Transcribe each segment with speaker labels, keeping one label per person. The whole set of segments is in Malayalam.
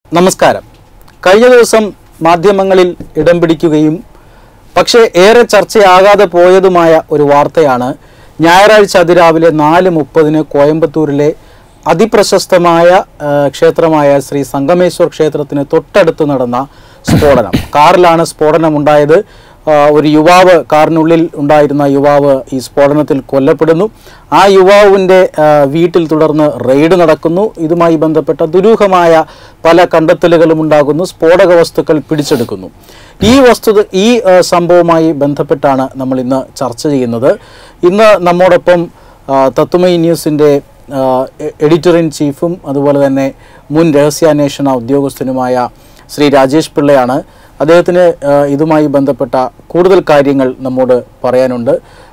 Speaker 1: നമസ്കാരം. കഴിഞ്ഞ ദിവസം മാധ്യമങ്ങളിൽ ഇടം പിടിക്കുകയും പക്ഷേ ഏറെ ചർച്ചയാകാതെ പോയതുമായ ഒരു വാർത്തയാണ് ഞായറാഴ്ച അതിരാവിലെ 4:30 കോയമ്പത്തൂരിലെ അതിപ്രശസ്തമായ ക്ഷേത്രമായ ശ്രീ സംഗമേശ്വർ ക്ഷേത്രത്തിന് തൊട്ടടുത്ത് നടന്ന സ്ഫോടനം. കാറിലാണ് സ്ഫോടനമുണ്ടായത്. ഒരു യുവാവ്, കാറിനുള്ളിൽ ഉണ്ടായിരുന്ന യുവാവ് ഈ സ്ഫോടനത്തിൽ കൊല്ലപ്പെടുന്നു. ആ യുവാവിൻ്റെ വീട്ടിൽ തുടർന്ന് റെയ്ഡ് നടക്കുന്നു. ഇതുമായി ബന്ധപ്പെട്ട ദുരൂഹമായ പല കണ്ടെത്തലുകളും ഉണ്ടാകുന്നു. സ്ഫോടക വസ്തുക്കൾ പിടിച്ചെടുക്കുന്നു. ഈ സംഭവവുമായി ബന്ധപ്പെട്ടാണ് നമ്മൾ ഇന്ന് ചർച്ച ചെയ്യുന്നത്. ഇന്ന് നമ്മോടൊപ്പം തത്വമയി ന്യൂസിൻ്റെ എഡിറ്റർ ഇൻ ചീഫും അതുപോലെ തന്നെ മുൻ രഹസ്യാന്വേഷണ ഉദ്യോഗസ്ഥനുമായ ശ്രീ രാജേഷ് പിള്ളയാണ്. അദ്ദേഹത്തിന് ഇതുമായി ബന്ധപ്പെട്ട കൂടുതൽ കാര്യങ്ങൾ നമ്മോട് പറയാനുണ്ട്.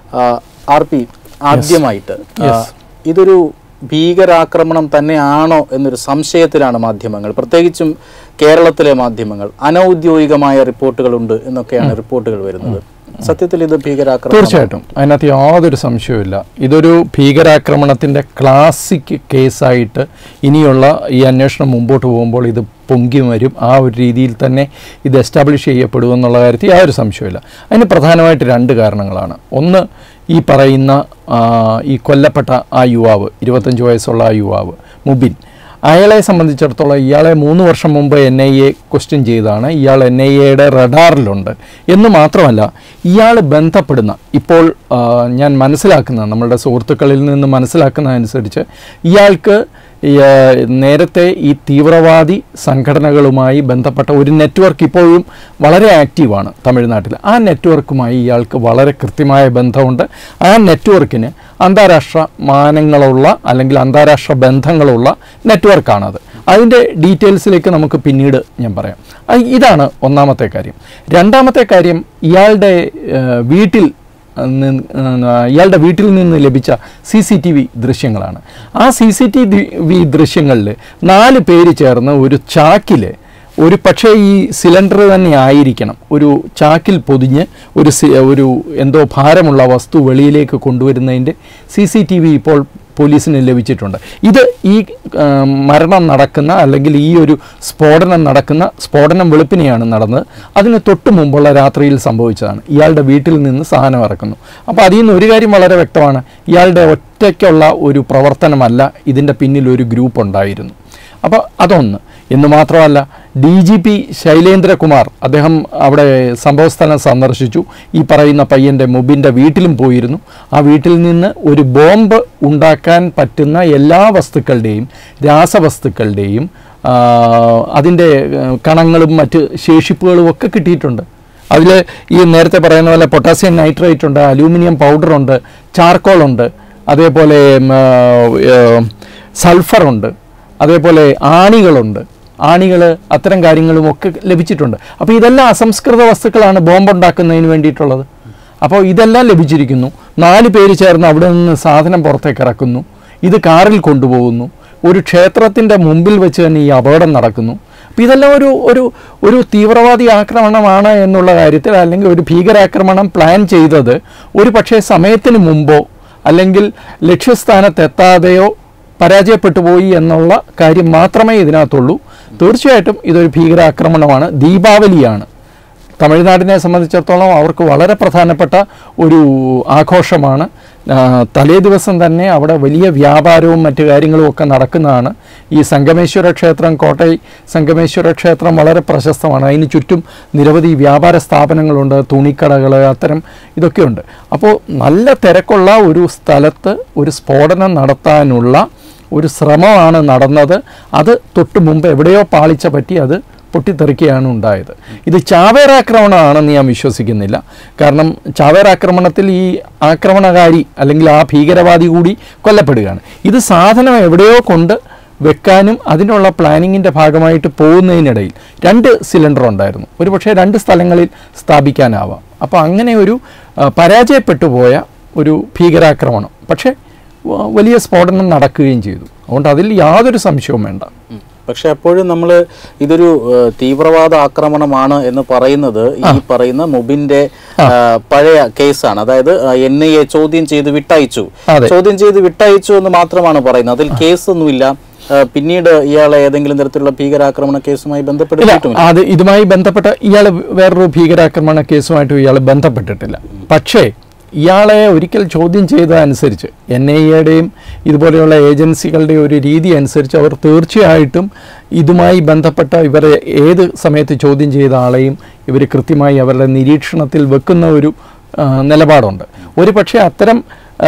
Speaker 1: RP, ആദ്യമായിട്ട് ഇതൊരു ഭീകരാക്രമണം തന്നെയാണോ എന്നൊരു സംശയത്തിലാണ് മാധ്യമങ്ങൾ, പ്രത്യേകിച്ചും കേരളത്തിലെ മാധ്യമങ്ങൾ. അനൗദ്യോഗികമായ റിപ്പോർട്ടുകളുണ്ട് എന്നൊക്കെയാണ് റിപ്പോർട്ടുകൾ വരുന്നത്. സത്യത്തിൽ ഇത് ഭീകരാക്രമണം?
Speaker 2: തീർച്ചയായിട്ടും അതിനകത്ത് യാതൊരു സംശയവുമില്ല. ഇതൊരു ഭീകരാക്രമണത്തിൻ്റെ ക്ലാസിക് കേസായിട്ട് ഇനിയുള്ള ഈ അന്വേഷണം മുമ്പോട്ട് പോകുമ്പോൾ ഇത് പൊങ്കി വരും. ആ ഒരു രീതിയിൽ തന്നെ ഇത് എസ്റ്റാബ്ലിഷ് ചെയ്യപ്പെടുമെന്നുള്ള കാര്യത്തിൽ യാതൊരു സംശയമില്ല. അതിന് പ്രധാനമായിട്ട് 2 കാരണങ്ങളാണ്. ഒന്ന്, ഈ പറയുന്ന ഈ കൊല്ലപ്പെട്ട ആ യുവാവ്, 25 വയസ്സുള്ള ആ യുവാവ് മുബിൻ, അയാളെ സംബന്ധിച്ചിടത്തോളം ഇയാളെ 3 വർഷം മുമ്പ് NIA ക്വസ്റ്റ്യൻ ചെയ്താണ്. ഇയാൾ NIAയുടെ റഡാറിലുണ്ട് എന്ന് മാത്രമല്ല, ഇയാൾ ബന്ധപ്പെടുന്ന, ഇപ്പോൾ ഞാൻ മനസ്സിലാക്കുന്ന, നമ്മളുടെ സുഹൃത്തുക്കളിൽ നിന്ന് മനസ്സിലാക്കുന്നതനുസരിച്ച് ഇയാൾക്ക് നേരത്തെ ഈ തീവ്രവാദി സംഘടനകളുമായി ബന്ധപ്പെട്ട ഒരു നെറ്റ്വർക്ക് ഇപ്പോഴും വളരെ ആക്റ്റീവാണ് തമിഴ്നാട്ടിൽ. ആ നെറ്റ്വർക്കുമായി ഇയാൾക്ക് വളരെ കൃത്യമായ ബന്ധമുണ്ട്. ആ നെറ്റ്വർക്കിന് അന്താരാഷ്ട്ര മാനങ്ങളുള്ള അല്ലെങ്കിൽ അന്താരാഷ്ട്ര ബന്ധങ്ങളുള്ള നെറ്റ്വർക്കാണത്. അതിൻ്റെ ഡീറ്റെയിൽസിലേക്ക് നമുക്ക് പിന്നീട് ഞാൻ പറയാം. ഇതാണ് ഒന്നാമത്തെ കാര്യം. രണ്ടാമത്തെ കാര്യം, ഇയാളുടെ വീട്ടിൽ നിന്ന് ലഭിച്ച CCTV ദൃശ്യങ്ങളാണ്. ആ CCTV ദൃശ്യങ്ങളിൽ 4 പേര് ചേർന്ന് ഒരു ചാക്കിൽ, ഒരു പക്ഷേ ഈ സിലിണ്ടർ തന്നെ ആയിരിക്കണം, ഒരു ചാക്കിൽ പൊതിഞ്ഞ് ഒരു എന്തോ ഭാരമുള്ള വസ്തു വെളിയിലേക്ക് കൊണ്ടുവരുന്നതിൻ്റെ CCTV ഇപ്പോൾ പോലീസിന് ലഭിച്ചിട്ടുണ്ട്. ഇത് ഈ മരണം നടക്കുന്ന അല്ലെങ്കിൽ ഈ ഒരു സ്ഫോടനം വെളുപ്പിനെയാണ് നടന്നത്. അതിന് തൊട്ട് മുമ്പുള്ള രാത്രിയിൽ സംഭവിച്ചതാണ്. ഇയാളുടെ വീട്ടിൽ നിന്ന് സാധനം ഇറക്കുന്നു. അപ്പോൾ അതിൽ നിന്ന് ഒരു കാര്യം വളരെ വ്യക്തമാണ്, ഇയാളുടെ ഒറ്റയ്ക്കുള്ള ഒരു പ്രവർത്തനമല്ല, ഇതിൻ്റെ പിന്നിൽ ഒരു ഗ്രൂപ്പ് ഉണ്ടായിരുന്നു. അപ്പോൾ അതൊന്ന്. എന്ന് മാത്രമല്ല, DGP ശൈലേന്ദ്രകുമാർ, അദ്ദേഹം അവിടെ സംഭവസ്ഥലം സന്ദർശിച്ചു. ഈ പറയുന്ന പയ്യൻ്റെ മുബിൻ്റെ വീട്ടിലും പോയിരുന്നു. ആ വീട്ടിൽ നിന്ന് ഒരു ബോംബ് ഉണ്ടാക്കാൻ പറ്റുന്ന എല്ലാ വസ്തുക്കളുടെയും, രാസവസ്തുക്കളുടെയും അതിൻ്റെ കണങ്ങളും മറ്റ് ശേഷിപ്പുകളും ഒക്കെ കിട്ടിയിട്ടുണ്ട്. അതിൽ ഈ നേരത്തെ പറയുന്ന പോലെ പൊട്ടാസ്യം നൈട്രേറ്റ് ഉണ്ട്, അലൂമിനിയം പൗഡറുണ്ട്, ചാർക്കോളുണ്ട്, അതേപോലെ സൾഫറുണ്ട്, അതേപോലെ ആണികൾ, അത്തരം കാര്യങ്ങളുമൊക്കെ ലഭിച്ചിട്ടുണ്ട്. അപ്പോൾ ഇതെല്ലാം അസംസ്കൃത വസ്തുക്കളാണ് ബോംബ് ഉണ്ടാക്കുന്നതിന് വേണ്ടിയിട്ടുള്ളത്. അപ്പോൾ ഇതെല്ലാം ലഭിച്ചിരിക്കുന്നു. 4 പേര് ചേർന്ന് അവിടെ നിന്ന് സാധനം പുറത്തേക്ക് ഇറക്കുന്നു. ഇത് കാറിൽ കൊണ്ടുപോകുന്നു. ഒരു ക്ഷേത്രത്തിൻ്റെ മുമ്പിൽ വെച്ച് തന്നെ ഈ അപകടം നടക്കുന്നു. അപ്പോൾ ഇതെല്ലാം ഒരു തീവ്രവാദി ആക്രമണമാണ് എന്നുള്ള കാര്യത്തിൽ, അല്ലെങ്കിൽ ഒരു ഭീകരാക്രമണം പ്ലാൻ ചെയ്തത് ഒരു പക്ഷേ സമയത്തിന് മുമ്പോ അല്ലെങ്കിൽ ലക്ഷ്യസ്ഥാനത്തെത്താതെയോ പരാജയപ്പെട്ടു പോയി എന്നുള്ള കാര്യം മാത്രമേ ഇതിനകത്തുള്ളൂ. തീർച്ചയായിട്ടും ഇതൊരു ഭീകരാക്രമണമാണ്. ദീപാവലിയാണ് തമിഴ്നാടിനെ സംബന്ധിച്ചിടത്തോളം അവർക്ക് വളരെ പ്രധാനപ്പെട്ട ഒരു ആഘോഷമാണ്. തലേ ദിവസം തന്നെ അവിടെ വലിയ വ്യാപാരവും മറ്റു കാര്യങ്ങളും ഒക്കെ നടക്കുന്നതാണ്. ഈ സംഗമേശ്വര ക്ഷേത്രം, കോട്ടൈ സംഗമേശ്വര ക്ഷേത്രം വളരെ പ്രശസ്തമാണ്. അതിന് ചുറ്റും നിരവധി വ്യാപാര സ്ഥാപനങ്ങളുണ്ട്, തുണിക്കടകൾ, അത്തരം ഇതൊക്കെയുണ്ട്. അപ്പോൾ നല്ല തിരക്കുള്ള ഒരു സ്ഥലത്ത് ഒരു സ്ഫോടനം നടത്താനുള്ള ഒരു ശ്രമമാണ് നടന്നത്. അത് തൊട്ട് മുമ്പ് എവിടെയോ പാളിച്ച പറ്റി അത് പൊട്ടിത്തെറിക്കുകയാണ് ഉണ്ടായത്. ഇത് ചാവേറാക്രമണമാണെന്ന് ഞാൻ വിശ്വസിക്കുന്നില്ല. കാരണം ചാവേറാക്രമണത്തിൽ ഈ ആക്രമണകാരി അല്ലെങ്കിൽ ആ ഭീകരവാദി കൂടി കൊല്ലപ്പെടുകയാണ്. ഇത് സാധനം എവിടെയോ കൊണ്ട് വെക്കാനും അതിനുള്ള പ്ലാനിങ്ങിൻ്റെ ഭാഗമായിട്ട് പോകുന്നതിനിടയിൽ 2 സിലിണ്ടർ ഉണ്ടായിരുന്നു. ഒരു പക്ഷേ 2 സ്ഥലങ്ങളിൽ സ്ഥാപിക്കാനാവാം. അപ്പോൾ അങ്ങനെ ഒരു പരാജയപ്പെട്ടു പോയ ഒരു ഭീകരാക്രമണം, പക്ഷേ വലിയ സ്ഫോടനം നടക്കുകയും ചെയ്തു. അതുകൊണ്ട് അതിൽ യാതൊരു സംശയവും വേണ്ട.
Speaker 1: പക്ഷെ അപ്പോഴും നമ്മൾ ഇതൊരു തീവ്രവാദ ആക്രമണമാണ് എന്ന് പറയുന്നത് ഈ പറയുന്ന മുബിന്റെ പഴയ കേസാണ്. അതായത് NIA ചോദ്യം ചെയ്ത് വിട്ടയച്ചു എന്ന് മാത്രമാണ് പറയുന്നത്. അതിൽ കേസൊന്നുമില്ല. പിന്നീട് ഇയാളെ ഏതെങ്കിലും തരത്തിലുള്ള ഭീകരാക്രമണ കേസുമായി ബന്ധപ്പെട്ടിട്ടില്ല.
Speaker 2: അത് ഇതുമായി ബന്ധപ്പെട്ട ഇയാൾ വേറൊരു ഭീകരാക്രമണ കേസുമായിട്ട് ഇയാൾ ബന്ധപ്പെട്ടിട്ടില്ല. പക്ഷേ ഇയാളെ ഒരിക്കൽ ചോദ്യം ചെയ്തതനുസരിച്ച് NIAയുടെയും ഇതുപോലെയുള്ള ഏജൻസികളുടെ ഒരു രീതി അനുസരിച്ച് അവർ തീർച്ചയായിട്ടും ഇതുമായി ബന്ധപ്പെട്ട ഇവരെ ഏത് സമയത്ത് ചോദ്യം ചെയ്ത ആളെയും ഇവർ കൃത്യമായി അവരുടെ നിരീക്ഷണത്തിൽ വെക്കുന്ന ഒരു നിലപാടുണ്ട്. ഒരു പക്ഷേ അത്തരം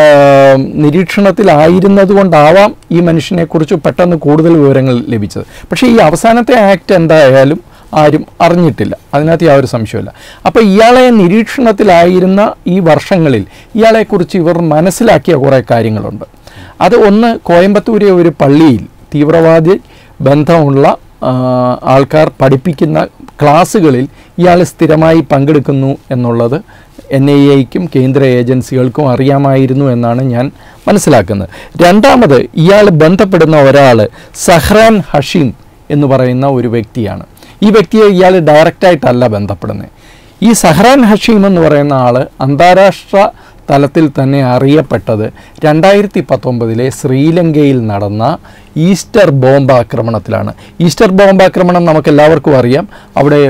Speaker 2: നിരീക്ഷണത്തിലായിരുന്നത് കൊണ്ടാവാം ഈ മനുഷ്യനെക്കുറിച്ച് പെട്ടെന്ന് കൂടുതൽ വിവരങ്ങൾ ലഭിച്ചത്. പക്ഷേ ഈ അവസാനത്തെ ആക്ട് എന്തായാലും ആരും അറിഞ്ഞിട്ടില്ല, അതിനകത്ത് യാതൊരു സംശയമില്ല. അപ്പോൾ ഇയാളെ നിരീക്ഷണത്തിലായിരുന്ന ഈ വർഷങ്ങളിൽ ഇയാളെക്കുറിച്ച് ഇവർ മനസ്സിലാക്കിയ കുറേ കാര്യങ്ങളുണ്ട്. അത് ഒന്ന്, കോയമ്പത്തൂരെ ഒരു പള്ളിയിൽ തീവ്രവാദി ബന്ധമുള്ള ആൾക്കാർ പഠിപ്പിക്കുന്ന ക്ലാസ്സുകളിൽ ഇയാൾ സ്ഥിരമായി പങ്കെടുക്കുന്നു എന്നുള്ളത് NIAയ്ക്കും കേന്ദ്ര ഏജൻസികൾക്കും അറിയാമായിരുന്നു എന്നാണ് ഞാൻ മനസ്സിലാക്കുന്നത്. രണ്ടാമത്, ഇയാൾ ബന്ധപ്പെടുന്ന ഒരാൾ സഹ്റാൻ ഹഷീം എന്ന് പറയുന്ന ഒരു വ്യക്തിയാണ്. ഈ വ്യക്തിയെ ഇയാൾ ഡയറക്റ്റായിട്ടല്ല ബന്ധപ്പെടുന്നത്. ഈ സഹ്റാൻ ഹഷീം എന്ന് പറയുന്ന ആൾ അന്താരാഷ്ട്ര തലത്തിൽ തന്നെ അറിയപ്പെട്ടത് 2019 ശ്രീലങ്കയിൽ നടന്ന ഈസ്റ്റർ ബോംബാക്രമണത്തിലാണ്. ഈസ്റ്റർ ബോംബാക്രമണം നമുക്കെല്ലാവർക്കും അറിയാം. അവിടെ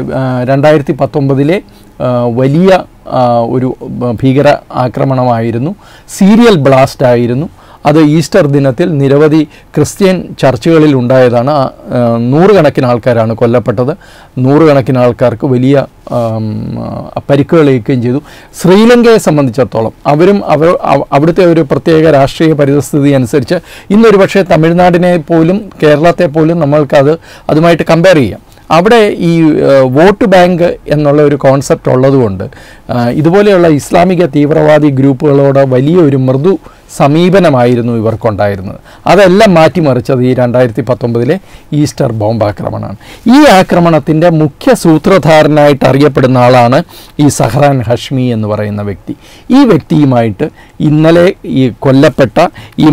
Speaker 2: 2019 വലിയ ഒരു ഭീകര ആക്രമണമായിരുന്നു, സീരിയൽ ബ്ലാസ്റ്റ് ആയിരുന്നു. അത് ഈസ്റ്റർ ദിനത്തിൽ നിരവധി ക്രിസ്ത്യൻ ചർച്ചുകളിൽ ഉണ്ടായതാണ്. നൂറുകണക്കിന് ആൾക്കാരാണ് കൊല്ലപ്പെട്ടത്. നൂറുകണക്കിന് ആൾക്കാർക്ക് വലിയ പരിക്കുകളേൽക്കുകയും ചെയ്തു. ശ്രീലങ്കയെ സംബന്ധിച്ചിടത്തോളം അവിടുത്തെ ഒരു പ്രത്യേക രാഷ്ട്രീയ പരിസ്ഥിതി അനുസരിച്ച് ഇന്നൊരു പക്ഷേ തമിഴ്നാടിനെ പോലും കേരളത്തെ പോലും അതുമായിട്ട് കമ്പയർ ചെയ്യാം. അവിടെ ഈ വോട്ട് ബാങ്ക് എന്നുള്ള ഒരു കോൺസെപ്റ്റ് ഉള്ളതുകൊണ്ട് ഇതുപോലെയുള്ള ഇസ്ലാമിക തീവ്രവാദി ഗ്രൂപ്പുകളോട് വലിയൊരു മൃദു സമീപനമായിരുന്നു ഇവർക്കുണ്ടായിരുന്നത്. അതെല്ലാം മാറ്റിമറിച്ചത് ഈ 2019 ഈസ്റ്റർ ബോംബാക്രമണമാണ്. ഈ ആക്രമണത്തിൻ്റെ മുഖ്യ സൂത്രധാരനായിട്ട് അറിയപ്പെടുന്ന ആളാണ് ഈ സഹ്റാൻ ഹഷ്മി എന്ന് പറയുന്ന വ്യക്തി. ഈ വ്യക്തിയുമായിട്ട് ഇന്നലെ ഈ കൊല്ലപ്പെട്ട ഈ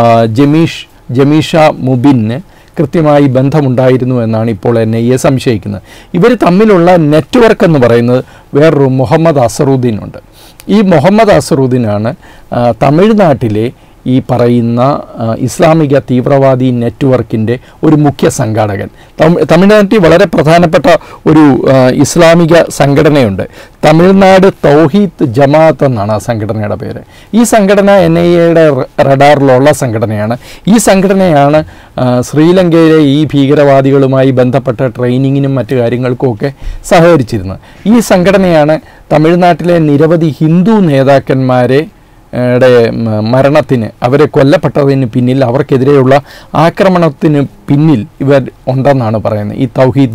Speaker 2: ജമീഷ മുബിന് കൃത്യമായി ബന്ധമുണ്ടായിരുന്നു എന്നാണ് ഇപ്പോൾ NIA സംശയിക്കുന്നത്. ഇവർ തമ്മിലുള്ള നെറ്റ്വർക്ക് എന്ന് പറയുന്നത് വേറൊരു മുഹമ്മദ് അസറുദ്ദീൻ ഉണ്ട്. ഈ മുഹമ്മദ് അസറുദ്ദീനാണ് തമിഴ്നാട്ടിലെ ഈ പറയുന്ന ഇസ്ലാമിക തീവ്രവാദി നെറ്റ്വർക്കിൻ്റെ ഒരു മുഖ്യ സംഘാടകൻ. തമിഴ്നാട്ടിൽ വളരെ പ്രധാനപ്പെട്ട ഒരു ഇസ്ലാമിക സംഘടനയുണ്ട്, തമിഴ്നാട് തൗഹീദ് ജമാഅത്ത് എന്നാണ് ആ സംഘടനയുടെ പേര്. ഈ സംഘടന NIAയുടെ റഡാറിലുള്ള സംഘടനയാണ്. ഈ സംഘടനയാണ് ശ്രീലങ്കയിലെ ഈ ഭീകരവാദികളുമായി ബന്ധപ്പെട്ട ട്രെയിനിങ്ങിനും മറ്റു കാര്യങ്ങൾക്കുമൊക്കെ സഹകരിച്ചിരുന്നത്. ഈ സംഘടനയാണ് തമിഴ്നാട്ടിലെ നിരവധി ഹിന്ദു നേതാക്കന്മാരെ മരണത്തിന്, അവരെ കൊല്ലപ്പെട്ടതിന് പിന്നിൽ, അവർക്കെതിരെയുള്ള ആക്രമണത്തിന് പിന്നിൽ ഇവർ ഉണ്ടെന്നാണ് പറയുന്നത്. ഈ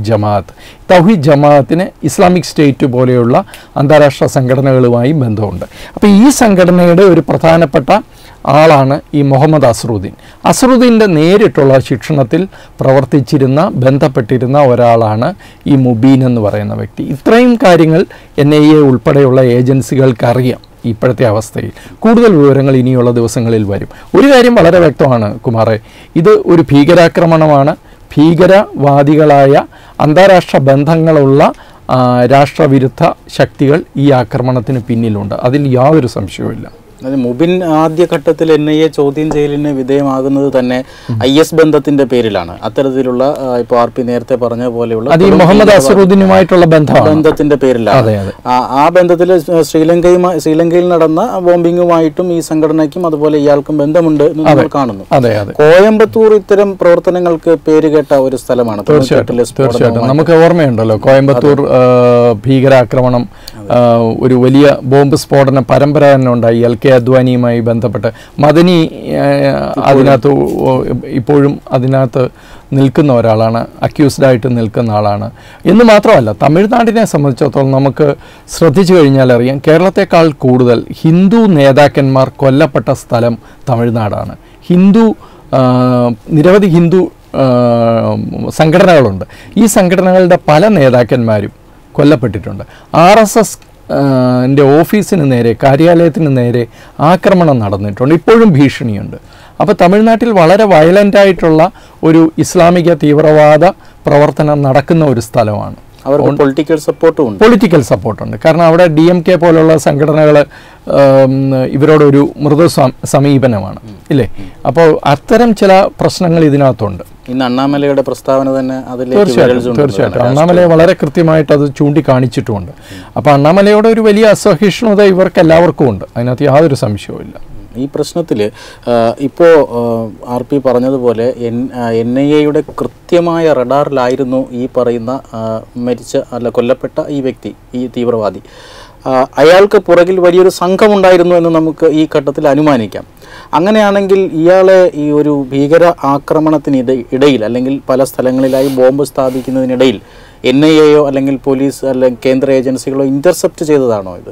Speaker 2: തൗഹീദ് ജമാഅത്തിന് ഇസ്ലാമിക് സ്റ്റേറ്റ് പോലെയുള്ള അന്താരാഷ്ട്ര സംഘടനകളുമായി ബന്ധമുണ്ട്. അപ്പോൾ ഈ സംഘടനയുടെ ഒരു പ്രധാനപ്പെട്ട ആളാണ് ഈ മുഹമ്മദ് അസറുദ്ദീൻ്റെ നേരിട്ടുള്ള ശിക്ഷണത്തിൽ ബന്ധപ്പെട്ടിരുന്ന ഒരാളാണ് ഈ മുബീൻ എന്ന് പറയുന്ന വ്യക്തി. ഇത്രയും കാര്യങ്ങൾ NIA ഉൾപ്പെടെയുള്ള ഏജൻസികൾക്ക് അറിയാം. ഇപ്പോഴത്തെ അവസ്ഥയിൽ കൂടുതൽ വിവരങ്ങൾ ഇനിയുള്ള ദിവസങ്ങളിൽ വരും. ഒരു കാര്യം വളരെ വ്യക്തമാണ് കുമാറെ, ഇത് ഒരു ഭീകരാക്രമണമാണ്. ഭീകരവാദികളായ അന്താരാഷ്ട്ര ബന്ധങ്ങളുള്ള രാഷ്ട്രവിരുദ്ധ ശക്തികൾ ഈ ആക്രമണത്തിന് പിന്നിലുണ്ട്, അതിൽ യാതൊരു സംശയവുമില്ല.
Speaker 1: മുബിൻ ആദ്യഘട്ടത്തിൽ NIA ചോദ്യം ചെയ്യലിന് വിധേയമാകുന്നത് തന്നെ IS ബന്ധത്തിന്റെ പേരിലാണ്. അത്തരത്തിലുള്ള ഇപ്പോൾ RP നേരത്തെ പറഞ്ഞ പോലെയുള്ള
Speaker 2: മുഹമ്മദ് അസറുദ്ദീനുമായിട്ടുള്ള
Speaker 1: ബന്ധത്തിന്റെ പേരിലാണ്. ആ ബന്ധത്തിൽ ശ്രീലങ്കയിൽ നടന്ന ബോംബിങ്ങുമായിട്ടും ഈ സംഘടനയ്ക്കും അതുപോലെ ഇയാൾക്കും ബന്ധമുണ്ട് എന്ന് നമ്മൾ കാണുന്നു. കോയമ്പത്തൂർ ഇത്തരം പ്രവർത്തനങ്ങൾക്ക് പേരുകേട്ട ഒരു സ്ഥലമാണ്.
Speaker 2: തീർച്ചയായിട്ടും നമുക്ക് ഓർമ്മയുണ്ടല്ലോ, കോയമ്പത്തൂർ ഭീകരാക്രമണം, ഒരു വലിയ ബോംബ് സ്ഫോടന പരമ്പര തന്നെ ഉണ്ടായി. അദ്വാനിയുമായി ബന്ധപ്പെട്ട് മദനി അതിനകത്ത് ഇപ്പോഴും അതിനകത്ത് നിൽക്കുന്ന ഒരാളാണ്, അക്യൂസ്ഡായിട്ട് നിൽക്കുന്ന ആളാണ് എന്ന് മാത്രമല്ല, തമിഴ്നാടിനെ സംബന്ധിച്ചിടത്തോളം നമുക്ക് ശ്രദ്ധിച്ചു കഴിഞ്ഞാൽ അറിയാം, കേരളത്തെക്കാൾ കൂടുതൽ ഹിന്ദു നേതാക്കന്മാർ കൊല്ലപ്പെട്ട സ്ഥലം തമിഴ്നാടാണ്. നിരവധി ഹിന്ദു സംഘടനകളുണ്ട്. ഈ സംഘടനകളുടെ പല നേതാക്കന്മാരും കൊല്ലപ്പെട്ടിട്ടുണ്ട്. RSS ൻ്റെ ഓഫീസിന് നേരെ, കാര്യാലയത്തിന് നേരെ ആക്രമണം നടന്നിട്ടുണ്ട്. ഇപ്പോഴും ഭീഷണിയുണ്ട്. അപ്പോൾ തമിഴ്നാട്ടിൽ വളരെ വയലൻ്റായിട്ടുള്ള ഒരു ഇസ്ലാമിക തീവ്രവാദ പ്രവർത്തനം നടക്കുന്ന ഒരു സ്ഥലമാണ്.
Speaker 1: പൊളിറ്റിക്കൽ സപ്പോർട്ടും
Speaker 2: ഉണ്ട്. കാരണം അവിടെ DMK പോലുള്ള സംഘടനകൾ ഇവരോടൊരു മൃദു സമീപനമാണ് ഇല്ലേ. അപ്പോൾ അത്തരം ചില പ്രശ്നങ്ങൾ ഇതിനകത്തുണ്ട്.
Speaker 1: ഇന്ന് അണ്ണാമലയുടെ പ്രസ്താവന തന്നെ
Speaker 2: തീർച്ചയായിട്ടും അണ്ണാമലയെ വളരെ കൃത്യമായിട്ട് അത് ചൂണ്ടിക്കാണിച്ചിട്ടുമുണ്ട്. അപ്പോൾ അണ്ണാമലയോട് ഒരു വലിയ അസഹിഷ്ണുത ഇവർക്ക് എല്ലാവർക്കും ഉണ്ട്, അതിനകത്ത് യാതൊരു സംശയവും ഇല്ല.
Speaker 1: ഈ പ്രശ്നത്തിൽ ഇപ്പോൾ RP പറഞ്ഞതുപോലെ NIA-യുടെ കൃത്യമായ റഡാറിലായിരുന്നു ഈ പറയുന്ന കൊല്ലപ്പെട്ട ഈ വ്യക്തി, ഈ തീവ്രവാദി. അയാൾക്ക് പുറകിൽ വലിയൊരു സംഘമുണ്ടായിരുന്നു എന്ന് നമുക്ക് ഈ ഘട്ടത്തിൽ അനുമാനിക്കാം. അങ്ങനെയാണെങ്കിൽ ഇയാളെ ഈ ഒരു ഭീകര ആക്രമണത്തിനിടയിൽ അല്ലെങ്കിൽ പല സ്ഥലങ്ങളിലായി ബോംബ് സ്ഥാപിക്കുന്നതിനിടയിൽ NIA-യോ അല്ലെങ്കിൽ പോലീസ് അല്ലെങ്കിൽ കേന്ദ്ര ഏജൻസികളോ ഇന്റർസെപ്റ്റ് ചെയ്തതാണോ ഇത്?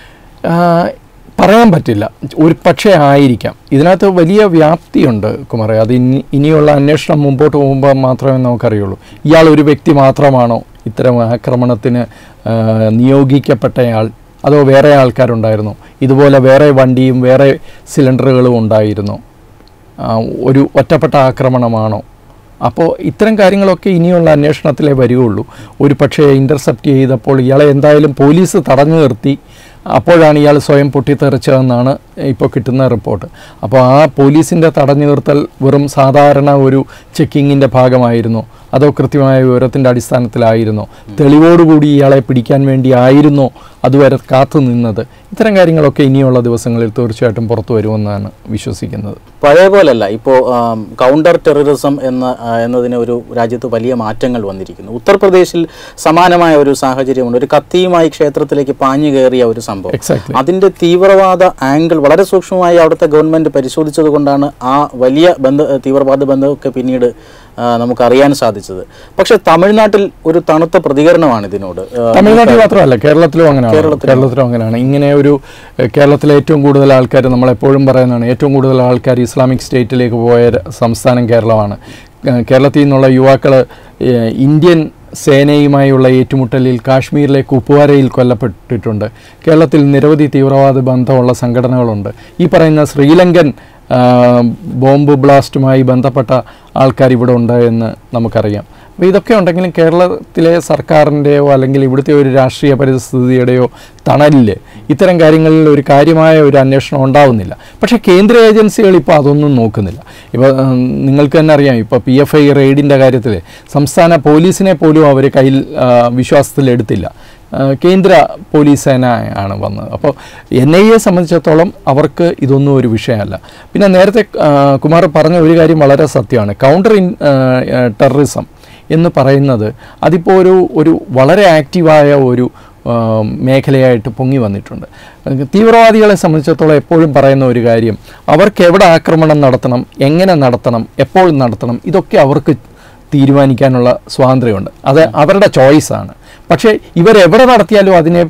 Speaker 2: പറയാൻ പറ്റില്ല, ഒരു പക്ഷേ ആയിരിക്കാം. ഇതിനകത്ത് വലിയ വ്യാപ്തിയുണ്ട് കുമാറേ. അത് ഇനിയുള്ള അന്വേഷണം മുമ്പോട്ട് പോകുമ്പോൾ മാത്രമേ നമുക്കറിയുള്ളൂ. ഇയാൾ ഒരു വ്യക്തി മാത്രമാണോ ഇത്തരം ആക്രമണത്തിന് നിയോഗിക്കപ്പെട്ടയാൾ, അതോ വേറെ ആൾക്കാരുണ്ടായിരുന്നോ? ഇതുപോലെ വേറെ വണ്ടിയും വേറെ സിലിണ്ടറുകളും ഉണ്ടായിരുന്നോ? ഒരു ഒറ്റപ്പെട്ട ആക്രമണമാണോ? അപ്പോൾ ഇത്തരം കാര്യങ്ങളൊക്കെ ഇനിയുള്ള അന്വേഷണത്തിലേ വരികയുള്ളൂ. ഒരു പക്ഷേ ഇൻ്റർസെപ്റ്റ് ചെയ്തപ്പോൾ ഇയാളെ എന്തായാലും പോലീസ് തടഞ്ഞു നിർത്തി, അപ്പോഴാണ് ഇയാൾ സ്വയം പൊട്ടിത്തെറിച്ചതെന്നാണ് ഇപ്പോൾ കിട്ടുന്ന റിപ്പോർട്ട്. അപ്പോൾ ആ പോലീസിൻ്റെ തടഞ്ഞു നിർത്തൽ വെറും സാധാരണ ഒരു ചെക്കിങ്ങിൻ്റെ ഭാഗമായിരുന്നോ, അതോ കൃത്യമായ വിവരത്തിൻ്റെ അടിസ്ഥാനത്തിലായിരുന്നോ, തെളിവോടുകൂടി ഇയാളെ പിടിക്കാൻ വേണ്ടി ആയിരുന്നോ അതുവരെ കാത്തു നിന്നത്? ഇത്തരം കാര്യങ്ങളൊക്കെ ഇനിയുള്ള ദിവസങ്ങളിൽ തീർച്ചയായിട്ടും പുറത്തു വരുമെന്നാണ് വിശ്വസിക്കുന്നത്.
Speaker 1: പഴയ പോലല്ല, ഇപ്പോൾ കൗണ്ടർ ടെററിസം എന്നതിന് ഒരു രാജ്യത്ത് വലിയ മാറ്റങ്ങൾ വന്നിരിക്കുന്നു. ഉത്തർപ്രദേശിൽ സമാനമായ ഒരു സാഹചര്യമുണ്ട്. ഒരു കത്തിയുമായി ക്ഷേത്രത്തിലേക്ക് പാഞ്ഞു കയറിയ ഒരു സംഭവം. അതിൻ്റെ തീവ്രവാദ ആംഗിൾ വളരെ സൂക്ഷ്മമായി അവിടുത്തെ ഗവൺമെൻറ് പരിശോധിച്ചത് കൊണ്ടാണ് ആ വലിയ തീവ്രവാദ ബന്ധമൊക്കെ പിന്നീട് നമുക്കറിയാൻ സാധിച്ചത്. പക്ഷെ തമിഴ്നാട്ടിൽ ഒരു തണുത്ത പ്രതികരണമാണ് ഇതിനോട്.
Speaker 2: തമിഴ്നാട്ടിൽ മാത്രമല്ല, കേരളത്തിലും അങ്ങനെയാണ്. ഇങ്ങനെ ഒരു കേരളത്തിലെ ഏറ്റവും കൂടുതൽ ആൾക്കാർ, നമ്മളെപ്പോഴും പറയുന്നതാണ്, ഏറ്റവും കൂടുതൽ ആൾക്കാർ ഇസ്ലാമിക് സ്റ്റേറ്റിലേക്ക് പോയ സംസ്ഥാനം കേരളമാണ്. കേരളത്തിൽ നിന്നുള്ള യുവാക്കൾ ഇന്ത്യൻ സേനയുമായുള്ള ഏറ്റുമുട്ടലിൽ കാശ്മീരിലെ കുപ്വാരയിൽ കൊല്ലപ്പെട്ടിട്ടുണ്ട്. കേരളത്തിൽ നിരവധി തീവ്രവാദ ബന്ധമുള്ള സംഘടനകളുണ്ട്. ഈ പറയുന്ന ശ്രീലങ്കൻ ബോംബ് ബ്ലാസ്റ്റുമായി ബന്ധപ്പെട്ട ആൾക്കാർ ഇവിടെ ഉണ്ട് എന്ന് നമുക്കറിയാം. അപ്പോൾ ഇതൊക്കെ ഉണ്ടെങ്കിലും കേരളത്തിലെ സർക്കാരിൻ്റെയോ അല്ലെങ്കിൽ ഇവിടുത്തെ ഒരു രാഷ്ട്രീയ പരിസ്ഥിതിയുടെയോ തണലിൽ ഇത്തരം കാര്യങ്ങളിൽ ഒരു കാര്യമായ ഒരു അന്വേഷണം ഉണ്ടാവുന്നില്ല. പക്ഷേ കേന്ദ്ര ഏജൻസികൾ ഇപ്പോൾ അതൊന്നും നോക്കുന്നില്ല. ഇപ്പോൾ നിങ്ങൾക്ക് തന്നെ അറിയാം, ഇപ്പോൾ PFI റെയ്ഡിൻ്റെ കാര്യത്തിൽ സംസ്ഥാന പോലീസിനെ പോലും അവർ കയ്യിൽ വിശ്വാസത്തിലെടുത്തില്ല. കേന്ദ്ര പോലീസ് സേനയാണ് വന്നത്. അപ്പോൾ NIA സംബന്ധിച്ചിടത്തോളം അവർക്ക് ഇതൊന്നും ഒരു വിഷയമല്ല. പിന്നെ നേരത്തെ കുമാർ പറഞ്ഞ ഒരു കാര്യം വളരെ സത്യമാണ്. കൗണ്ടർ ടെററിസം എന്ന് പറയുന്നത് അതിപ്പോൾ ഒരു വളരെ ആക്റ്റീവായ ഒരു മേഖലയായിട്ട് പൊങ്ങി വന്നിട്ടുണ്ട്. തീവ്രവാദികളെ സംബന്ധിച്ചിടത്തോളം എപ്പോഴും പറയുന്ന ഒരു കാര്യം, അവർക്ക് എവിടെ ആക്രമണം നടത്തണം, എങ്ങനെ നടത്തണം, എപ്പോൾ നടത്തണം, ഇതൊക്കെ അവർക്ക് തീരുമാനിക്കാനുള്ള സ്വാതന്ത്ര്യമുണ്ട്. അത് അവരുടെ ചോയ്സാണ്. പക്ഷേ ഇവരെവിടെ നടത്തിയാലും അതിനെ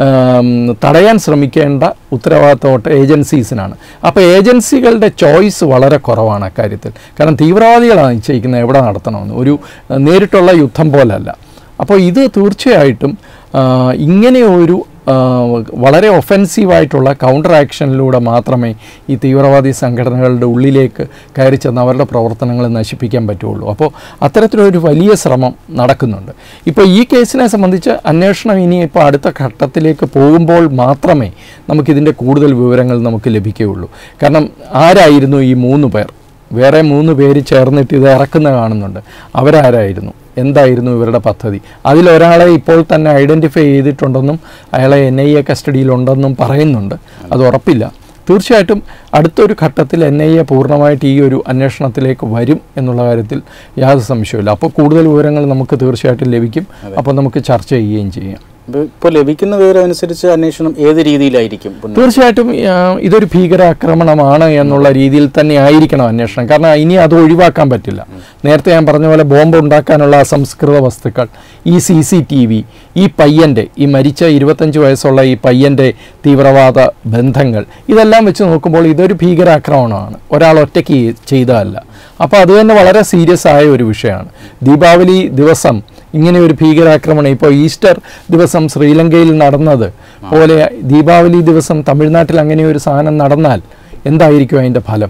Speaker 2: തടയാൻ ശ്രമിക്കേണ്ട ഉത്തരവാദിത്തം ഏജൻസീസിനാണ്. അപ്പോൾ ഏജൻസികളുടെ ചോയ്സ് വളരെ കുറവാണ് അക്കാര്യത്തിൽ. കാരണം തീവ്രവാദികളാണ് നിശ്ചയിക്കുന്നത് എവിടെ നടത്തണമെന്ന്, ഒരു നേരിട്ടുള്ള യുദ്ധം പോലല്ല. അപ്പോൾ ഇത് തീർച്ചയായിട്ടും ഇങ്ങനെ ഒരു വളരെ ഒഫെൻസീവായിട്ടുള്ള കൗണ്ടർ ആക്ഷനിലൂടെ മാത്രമേ ഈ തീവ്രവാദി സംഘടനകളുടെ ഉള്ളിലേക്ക് കയറി ചെന്ന് അവരുടെ പ്രവർത്തനങ്ങൾ നശിപ്പിക്കാൻ പറ്റുള്ളൂ. അപ്പോൾ അത്തരത്തിലൊരു വലിയ ശ്രമം നടക്കുന്നുണ്ട്. ഇപ്പോൾ ഈ കേസിനെ സംബന്ധിച്ച് അന്വേഷണം ഇനിയിപ്പോൾ അടുത്ത ഘട്ടത്തിലേക്ക് പോകുമ്പോൾ മാത്രമേ നമുക്കിതിൻ്റെ കൂടുതൽ വിവരങ്ങൾ നമുക്ക് ലഭിക്കുകയുള്ളൂ. കാരണം ആരായിരുന്നു ഈ 3 പേർ? വേറെ 3 പേര് ചേർന്നിട്ട് ഇത് ഇറക്കുന്ന കാണുന്നുണ്ട്. അവരാരായിരുന്നു, എന്തായിരുന്നു ഇവരുടെ പദ്ധതി? അതിലൊരാളെ ഇപ്പോൾ തന്നെ ഐഡൻറ്റിഫൈ ചെയ്തിട്ടുണ്ടെന്നും അയാളെ NIA കസ്റ്റഡിയിലുണ്ടെന്നും പറയുന്നുണ്ട്. അത് ഉറപ്പില്ല. തീർച്ചയായിട്ടും അടുത്തൊരു ഘട്ടത്തിൽ NIA പൂർണ്ണമായിട്ട് ഈ ഒരു അന്വേഷണത്തിലേക്ക് വരും എന്നുള്ള കാര്യത്തിൽ യാതൊരു സംശയമില്ല. അപ്പോൾ കൂടുതൽ വിവരങ്ങൾ നമുക്ക് തീർച്ചയായിട്ടും ലഭിക്കും. അപ്പോൾ നമുക്ക് ചർച്ച ചെയ്യുകയും ചെയ്യാം.
Speaker 1: ഇപ്പോൾ ലഭിക്കുന്ന വിവരം അനുസരിച്ച് അന്വേഷണം ഏത് രീതിയിലായിരിക്കും?
Speaker 2: തീർച്ചയായിട്ടും ഇതൊരു ഭീകരാക്രമണമാണ് എന്നുള്ള രീതിയിൽ തന്നെ ആയിരിക്കണം അന്വേഷണം. കാരണം ഇനി അത് ഒഴിവാക്കാൻ പറ്റില്ല. നേരത്തെ ഞാൻ പറഞ്ഞ പോലെ ബോംബ് ഉണ്ടാക്കാനുള്ള അസംസ്കൃത വസ്തുക്കൾ, ഈ CCTV, ഈ പയ്യൻ്റെ, ഈ മരിച്ച 25 വയസ്സുള്ള ഈ പയ്യൻ്റെ തീവ്രവാദ ബന്ധങ്ങൾ, ഇതെല്ലാം വെച്ച് നോക്കുമ്പോൾ ഇതൊരു ഭീകരാക്രമണമാണ്, ഒരാൾ ഒറ്റയ്ക്ക് ചെയ്തതല്ല. അപ്പോൾ അത് തന്നെ വളരെ സീരിയസ് ആയ ഒരു വിഷയമാണ്. ദീപാവലി ദിവസം ഇങ്ങനെ ഒരു ഭീകരാക്രമണം, ഇപ്പോൾ ഈസ്റ്റർ ദിവസം ശ്രീലങ്കയിൽ നടന്നത് പോലെ ദീപാവലി ദിവസം തമിഴ്നാട്ടിൽ അങ്ങനെ ഒരു സാധനം നടന്നാൽ എന്തായിരിക്കും അതിൻ്റെ ഫലം?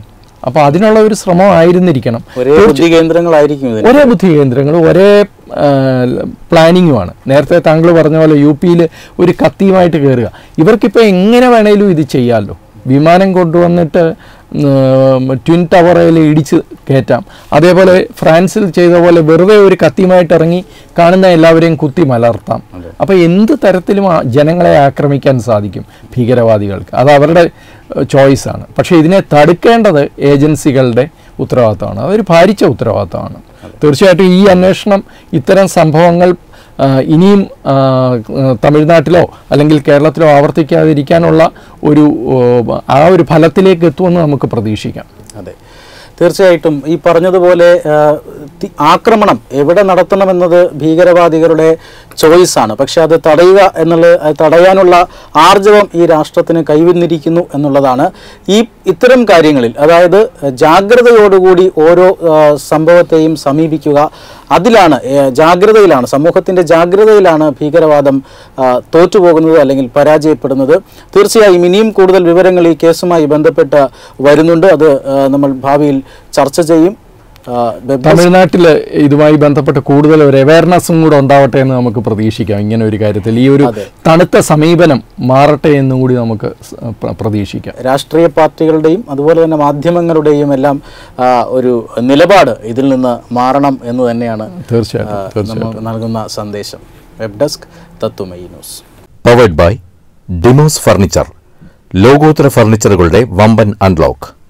Speaker 2: അപ്പോൾ അതിനുള്ള ഒരു ശ്രമമായിരുന്നിരിക്കണം.
Speaker 1: ഒരേ ബുദ്ധി
Speaker 2: കേന്ദ്രങ്ങളും ഒരേ പ്ലാനിങ്ങുമാണ്. നേരത്തെ താങ്കൾ പറഞ്ഞ പോലെ UP-യിൽ ഒരു കത്തിയുമായിട്ട് കയറുക. ഇവർക്കിപ്പോൾ എങ്ങനെ വേണേലും ഇത് ചെയ്യാമല്ലോ. വിമാനം കൊണ്ടുവന്നിട്ട് ട്വിൻ ടവറിൽ ഇടിച്ച് കയറ്റാം. അതേപോലെ ഫ്രാൻസിൽ ചെയ്ത പോലെ വെറുതെ ഒരു കത്തിയുമായിട്ട് ഇറങ്ങി കാണുന്ന എല്ലാവരെയും കുത്തി മലർത്താം. അപ്പോൾ എന്ത് തരത്തിലും ജനങ്ങളെ ആക്രമിക്കാൻ സാധിക്കും ഭീകരവാദികൾക്ക്. അത് അവരുടെ ചോയ്സാണ്. പക്ഷേ ഇതിനെ തടുക്കേണ്ടത് ഏജൻസികളുടെ ഉത്തരവാദിത്തമാണ്. അതൊരു ഭാരിച്ച ഉത്തരവാദിത്തമാണ്. തീർച്ചയായിട്ടും ഈ അന്വേഷണം ഇത്തരം സംഭവങ്ങൾ ഇനിയും തമിഴ്നാട്ടിലോ അല്ലെങ്കിൽ കേരളത്തിലോ ആവർത്തിക്കാതിരിക്കാനുള്ള ആ ഒരു ഫലത്തിലേക്ക് എത്തുമെന്ന് നമുക്ക് പ്രതീക്ഷിക്കാം.
Speaker 1: അതെ, തീർച്ചയായിട്ടും ഈ പറഞ്ഞതുപോലെ ആക്രമണം എവിടെ നടത്തണമെന്നത് ഭീകരവാദികളുടെ ചോയ്സാണ്. പക്ഷെ അത് തടയാനുള്ള ആർജവം ഈ രാഷ്ട്രത്തിന് കൈവന്നിരിക്കുന്നു എന്നുള്ളതാണ്. ഇത്തരം കാര്യങ്ങളിൽ, അതായത് ജാഗ്രതയോടുകൂടി ഓരോ സംഭവത്തെയും സമീപിക്കുക, ജാഗ്രതയിലാണ്, സമൂഹത്തിൻ്റെ ജാഗ്രതയിലാണ് ഭീകരവാദം തോറ്റുപോകുന്നത് അല്ലെങ്കിൽ പരാജയപ്പെടുന്നത്. തീർച്ചയായും ഇനിയും കൂടുതൽ വിവരങ്ങൾ ഈ കേസുമായി ബന്ധപ്പെട്ട് വരുന്നുണ്ട്. അത് നമ്മൾ ഭാവിയിൽ ചർച്ച ചെയ്യും.
Speaker 2: തമിഴ്നാട്ടിൽ ഇതുമായി ബന്ധപ്പെട്ട് കൂടുതൽ ഒരു അവയർനെസ്സും കൂടെ ഉണ്ടാവട്ടെ എന്ന് നമുക്ക് പ്രതീക്ഷിക്കാം. ഇങ്ങനെ ഒരു കാര്യത്തിൽ ഈ ഒരു തണുത്ത സമീപനം മാറട്ടെ എന്നും കൂടി നമുക്ക് പ്രതീക്ഷിക്കാം.
Speaker 1: രാഷ്ട്രീയ പാർട്ടികളുടെയും അതുപോലെ തന്നെ മാധ്യമങ്ങളുടെയും എല്ലാം ഒരു നിലപാട് ഇതിൽ നിന്ന് മാറണം എന്ന് തന്നെയാണ് തീർച്ചയായിട്ടും നൽകുന്ന സന്ദേശം. Web desk Tatwamayi news.
Speaker 3: Powered by Demos furniture. ലോകോത്തര ഫർണിച്ചറുകളുടെ വമ്പൻ അൺലോക്ക്.